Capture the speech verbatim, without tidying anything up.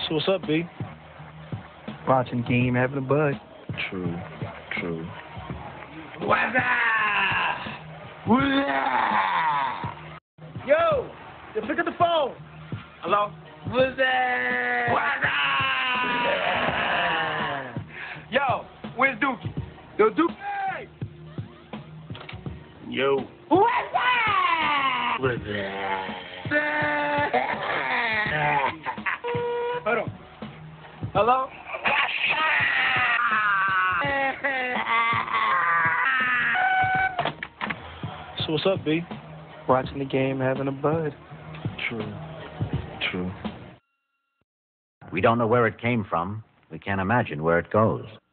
So what's up, B? Watching game, having a bud. True, true. What's up? What's up? Yo, yo, pick up the phone. Hello? What's up? What's up? Yo, where's Dookie? Yo, Dookie. Yo. What's up? What's up? Hold on. Hello? So what's up, B? Watching the game, having a bud. True, true. We don't know where it came from. We can't imagine where it goes.